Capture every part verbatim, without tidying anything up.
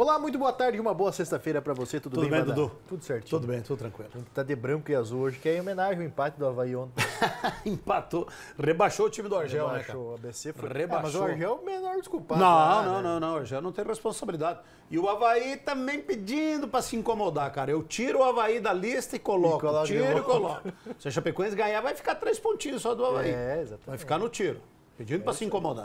Olá, muito boa tarde, uma boa sexta-feira para você, tudo, tudo bem, bem, Dudu? Tudo certinho. Tudo bem, tudo tranquilo. A gente tá de branco e azul hoje, que é em homenagem ao empate do Avaí ontem. Empatou, rebaixou o time do Argel, Rebaixou, né, cara? o A B C foi... Rebaixou. É, mas o Argel é o menor desculpado. Não, lá, não, né? não, não, o Argel não tem responsabilidade. E o Avaí também pedindo para se incomodar, cara. Eu tiro o Avaí da lista e coloco, E coloca tiro de e novo. coloco. Se a Chapecoense ganhar, vai ficar três pontinhos só do Avaí. É, exatamente. Vai ficar no tiro, pedindo É para se isso aí. incomodar.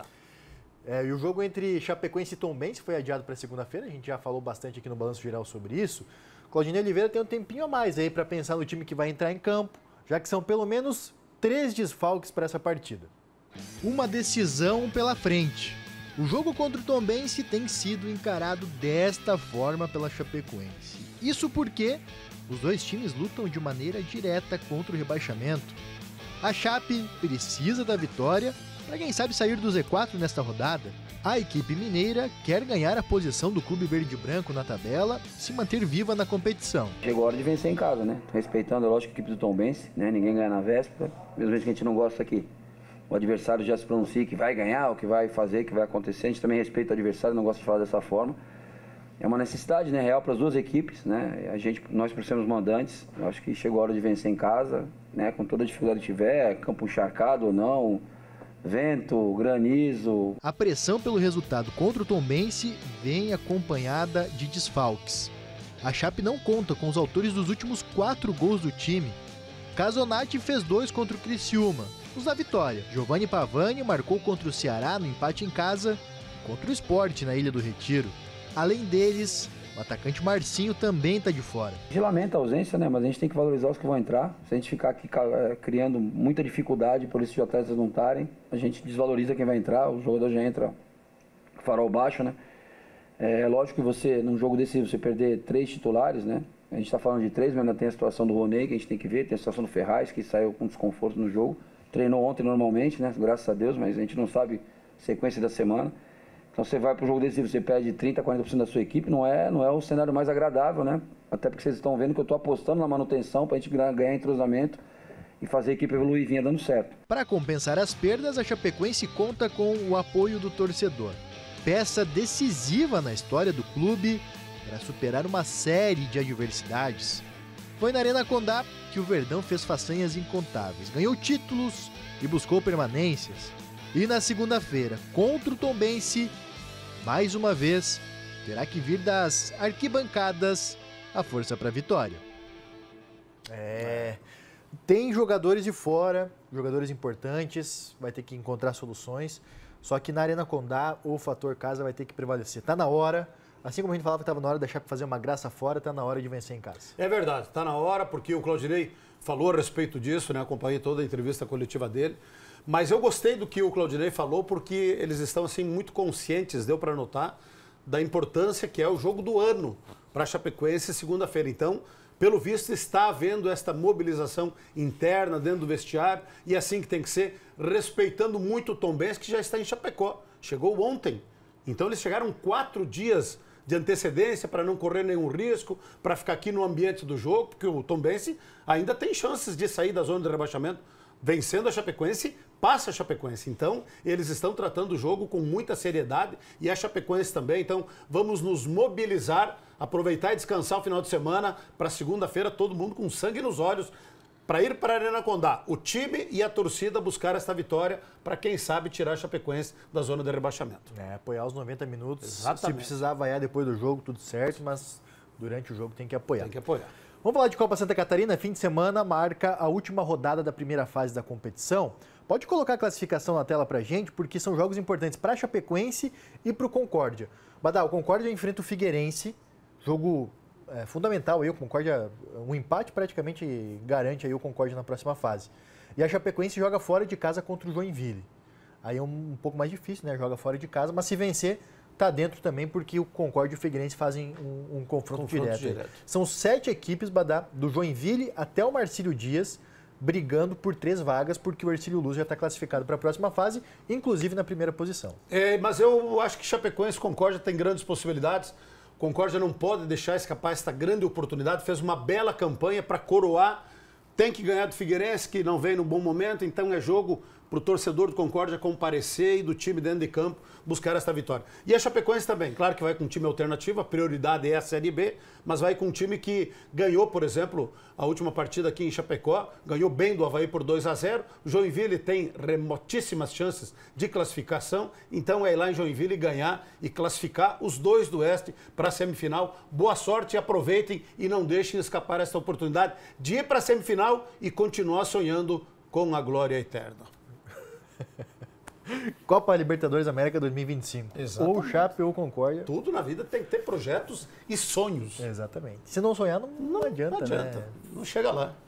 É, e o jogo entre Chapecoense e Tombense foi adiado para segunda-feira, a gente já falou bastante aqui no Balanço Geral sobre isso. Claudinei Oliveira tem um tempinho a mais aí para pensar no time que vai entrar em campo, já que são pelo menos três desfalques para essa partida. Uma decisão pela frente. O jogo contra o Tombense tem sido encarado desta forma pela Chapecoense. Isso porque os dois times lutam de maneira direta contra o rebaixamento. A Chape precisa da vitória para quem sabe sair do Z quatro nesta rodada. A equipe mineira quer ganhar a posição do clube verde e branco na tabela e se manter viva na competição. Chegou a hora de vencer em casa, né? Respeitando, lógico, a equipe do Tombense, né? Ninguém ganha na véspera, mesmo que a gente não gosta que o adversário já se pronuncie que vai ganhar, o que vai fazer, o que vai acontecer. A gente também respeita o adversário, não gosta de falar dessa forma. É uma necessidade, né, real para as duas equipes, né? A gente, nós por sermos mandantes, eu acho que chegou a hora de vencer em casa, né? Com toda a dificuldade que tiver, campo encharcado ou não, vento, granizo. A pressão pelo resultado contra o Tombense vem acompanhada de desfalques. A Chape não conta com os autores dos últimos quatro gols do time. Casonati fez dois contra o Criciúma, os da vitória. Giovanni Pavani marcou contra o Ceará no empate em casa, contra o Sport na Ilha do Retiro. Além deles, o atacante Marcinho também está de fora. A gente lamenta a ausência, né? Mas a gente tem que valorizar os que vão entrar. Se a gente ficar aqui criando muita dificuldade por esses atletas não estarem, a gente desvaloriza quem vai entrar, o jogador já entra farol baixo, né? É lógico que você, num jogo desse, você perder três titulares, né? A gente está falando de três, mas ainda tem a situação do Roney, que a gente tem que ver, tem a situação do Ferraz, que saiu com desconforto no jogo. Treinou ontem normalmente, né? Graças a Deus, mas a gente não sabe a sequência da semana. Então você vai para o jogo decisivo, você perde trinta, quarenta por cento da sua equipe, não é, não é o cenário mais agradável, né? Até porque vocês estão vendo que eu estou apostando na manutenção para a gente ganhar entrosamento e fazer a equipe evoluir e vinha dando certo. Para compensar as perdas, a Chapecoense conta com o apoio do torcedor. Peça decisiva na história do clube para superar uma série de adversidades. Foi na Arena Condá que o Verdão fez façanhas incontáveis, ganhou títulos e buscou permanências. E na segunda-feira, contra o Tombense, mais uma vez, terá que vir das arquibancadas a força para a vitória. É, tem jogadores de fora, jogadores importantes, vai ter que encontrar soluções, só que na Arena Condá o fator casa vai ter que prevalecer. Tá na hora, assim como a gente falava que estava na hora da Chape fazer uma graça fora, tá na hora de vencer em casa. É verdade, tá na hora, porque o Claudinei falou a respeito disso, né? Acompanhei toda a entrevista coletiva dele. Mas eu gostei do que o Claudinei falou, porque eles estão assim muito conscientes, deu para notar, da importância que é o jogo do ano para a Chapecoense segunda-feira. Então, pelo visto, está havendo esta mobilização interna dentro do vestiário e é assim que tem que ser, respeitando muito o Tombense, que já está em Chapecó. Chegou ontem. Então, eles chegaram quatro dias de antecedência para não correr nenhum risco, para ficar aqui no ambiente do jogo, porque o Tombense ainda tem chances de sair da zona de rebaixamento. Vencendo a Chapecoense, passa a Chapecoense. Então, eles estão tratando o jogo com muita seriedade e a Chapecoense também. Então, vamos nos mobilizar, aproveitar e descansar o final de semana para segunda-feira, todo mundo com sangue nos olhos, para ir para a Arena Condá. O time e a torcida buscar esta vitória para, quem sabe, tirar a Chapecoense da zona de rebaixamento. É, apoiar os noventa minutos. Exatamente. Se precisar vaiar depois do jogo, tudo certo, mas durante o jogo tem que apoiar. Tem que apoiar. Vamos falar de Copa Santa Catarina. Fim de semana marca a última rodada da primeira fase da competição. Pode colocar a classificação na tela pra gente, porque são jogos importantes para a Chapecoense e para o Concórdia. Badal, o Concórdia enfrenta o Figueirense, jogo é, fundamental aí. O Concórdia, um empate praticamente garante aí o Concórdia na próxima fase. E a Chapecoense joga fora de casa contra o Joinville. Aí é um, um pouco mais difícil, né? Joga fora de casa, mas se vencer, tá dentro também, porque o Concórdia e o Figueirense fazem um, um confronto, confronto direto. direto. São sete equipes, Badá, do Joinville até o Marcílio Dias, brigando por três vagas, porque o Hercílio Luz já está classificado para a próxima fase, inclusive na primeira posição. É, mas eu acho que Chapecoense e Concórdia tem grandes possibilidades. Concórdia não pode deixar escapar esta grande oportunidade, fez uma bela campanha para coroar, tem que ganhar do Figueirense, que não vem no bom momento, então é jogo para o torcedor do Concórdia comparecer e do time dentro de campo buscar esta vitória. E a Chapecoense também, claro que vai com um time alternativo, a prioridade é a Série B, mas vai com um time que ganhou, por exemplo, a última partida aqui em Chapecó, ganhou bem do Avaí por dois a zero, o Joinville tem remotíssimas chances de classificação, então é ir lá em Joinville ganhar e classificar os dois do Oeste para a semifinal. Boa sorte, aproveitem e não deixem escapar essa oportunidade de ir para a semifinal e continuar sonhando com a glória eterna. Copa Libertadores América dois mil e vinte e cinco. Exatamente. Ou Chape ou Concórdia. Tudo na vida tem que ter projetos e sonhos. Exatamente. Se não sonhar, não, não, Não adianta, não adianta, né? não chega lá.